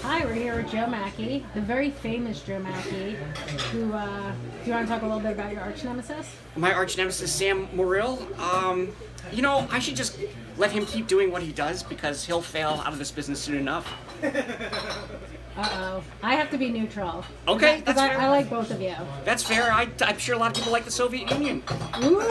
Hi, we're here with Joe Mackey, the very famous Joe Mackey, who, do you want to talk a little bit about your arch nemesis? My arch nemesis, Sam Morrill. You know, I should just let him keep doing what he does because he'll fail out of this business soon enough. Uh-oh. I have to be neutral. Okay, that's fair. I like both of you. That's fair. I'm sure a lot of people like the Soviet Union. Ooh.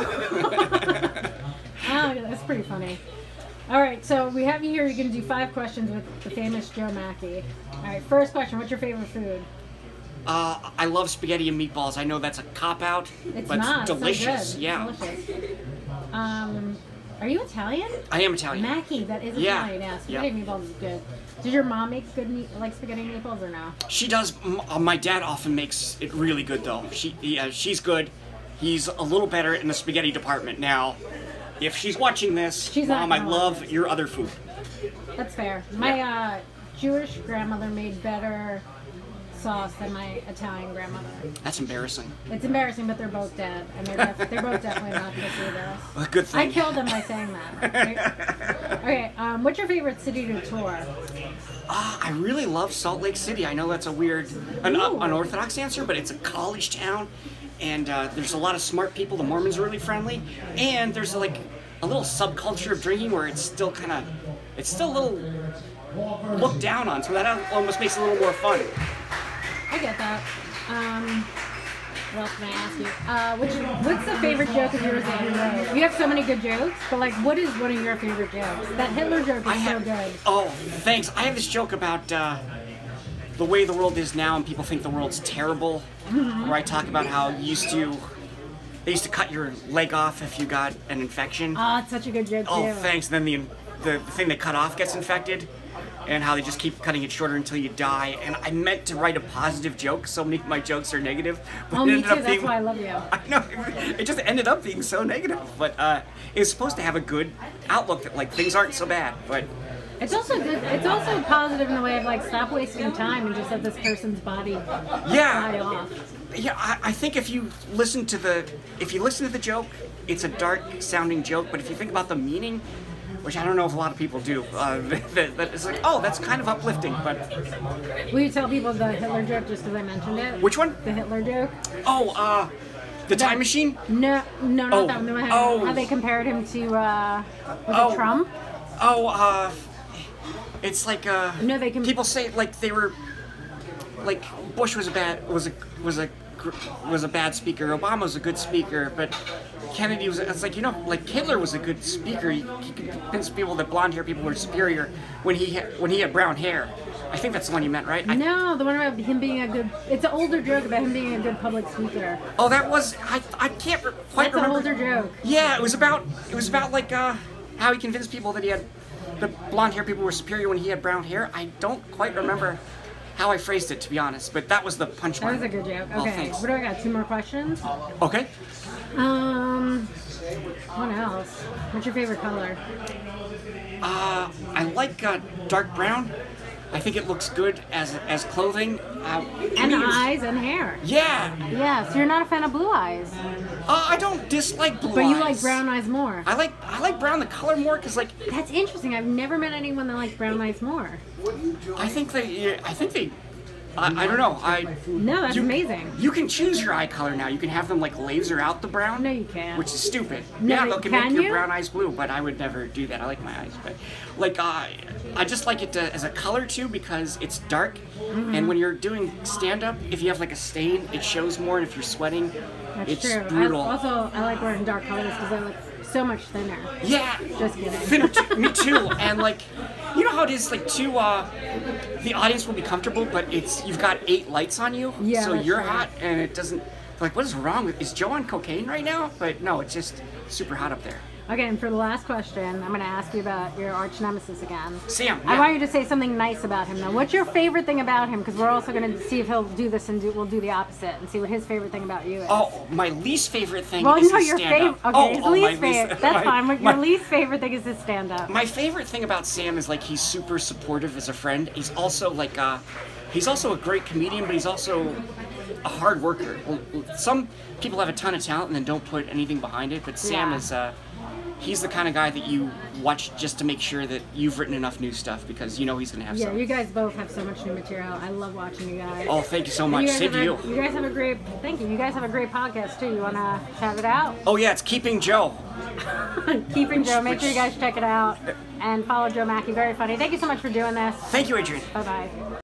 Oh, that's pretty funny. All right, so we have you here. You're going to do 5 questions with the famous Joe Mackey. All right, first question. What's your favorite food? I love spaghetti and meatballs. I know that's a cop-out, but not. it's delicious. It's so good. Yeah. It's delicious. Are you Italian? I am Italian. Mackey, that is Italian, yeah. Spaghetti and meatballs is good. Did your mom make good like spaghetti and meatballs or no? She does. My dad often makes it really good, though. She's good. He's a little better in the spaghetti department now. If she's watching this, Mom, I love your other food. That's fair. My Jewish grandmother made better sauce than my Italian grandmother. That's embarrassing. It's embarrassing, but they're both dead, and they're both definitely not going to see this. A good thing. I killed them by saying that. Right? Okay, what's your favorite city to tour? I really love Salt Lake City. I know that's a weird, unorthodox answer, but it's a college town, and there's a lot of smart people. The Mormons are really friendly, and there's like a little subculture of drinking where it's still a little looked down on, so that almost makes it a little more fun. I get that. What else can I ask you? What's the favorite joke of yours that you wrote? You have so many good jokes, but like, what is one of your favorite jokes? That Hitler joke is so good. Oh, thanks. I have this joke about the way the world is now, and people think the world's terrible. Where I talk about how they used to cut your leg off if you got an infection. Oh, it's such a good joke too. Oh, thanks. And then the thing they cut off gets infected. And how they just keep cutting it shorter until you die. And I meant to write a positive joke. So many of my jokes are negative. But me too. That's why I love you. I know. It just ended up being so negative. But it was supposed to have a good outlook that like things aren't so bad. But it's also good. It's also positive in the way of like stop wasting time and just let this person's body fly off. Yeah, I think if you listen to the joke, it's a dark sounding joke. But if you think about the meaning, which I don't know if a lot of people do, that it's like, oh, that's kind of uplifting, but... Will you tell people the Hitler joke just because I mentioned it? Which one? The Hitler joke. Oh, the time machine? No, not that one. How they compared him to, was it Trump? It's like, no, people say, like, they were, like, Bush was a bad speaker, Obama was a good speaker, but Kennedy it's like, you know, like Hitler was a good speaker. He could convince people that blonde hair people were superior when he had brown hair. I think that's the one you meant, right? No, the one about him being a good, it's an older joke about him being a good public speaker. Oh, that was, I can't quite remember. That's an older joke. Yeah, it was about like, how he convinced people that the blonde hair people were superior when he had brown hair. I don't quite remember how I phrased it, to be honest, but that was the punchline. That was a good joke. Okay, thanks. What do I got? 2 more questions? Okay. What else? What's your favorite color? I like dark brown. I think it looks good as clothing. And eyes and hair. Yeah. Yeah, so you're not a fan of blue eyes. I don't dislike blue eyes. But you like brown eyes more. I like brown the color more because like. That's interesting. I've never met anyone that likes brown eyes more. I think they. I don't know. No, that's amazing. You can choose your eye color now. You can have them like laser out the brown. No, you can't. Which is stupid. No, yeah, they can make you? your brown eyes blue, but I would never do that. I like my eyes, but like I just like it as a color too because it's dark, and when you're doing stand up, if you have like a stain, it shows more. And if you're sweating, it's true. brutal. I like wearing dark colors because I look so much thinner. Yeah. Just kidding. Thinner me too. And like, you know how it is like the audience will be comfortable, but you've got 8 lights on you, yeah, so you're right. hot, and it doesn't. Like, what is wrong with? Is Joe on cocaine right now? But no, it's just super hot up there. Okay, and for the last question, I'm going to ask you about your arch nemesis again. Sam. Yeah. I want you to say something nice about him now. What's your favorite thing about him? Because we're also going to see if he'll do this and we'll do the opposite and see what his favorite thing about you is. Oh, my least favorite thing is his stand-up. Okay, his least favorite. That's fine. Your least favorite thing is his stand-up. My favorite thing about Sam is like he's super supportive as a friend. He's also like he's also a great comedian, but he's also a hard worker. Some people have a ton of talent and then don't put anything behind it, but Sam is he's the kind of guy that you watch just to make sure that you've written enough new stuff because you know he's going to have Yeah, some. you guys both have so much new material. I love watching you guys. Oh, thank you so much. Same to you. You guys have a great, thank you. You guys have a great podcast too. You want to shout it out? Oh, yeah, it's Keeping Joe. Keeping Joe. Make sure you guys check it out and follow Joe Mackey. Very funny. Thank you so much for doing this. Thank you, Adrian. Bye-bye.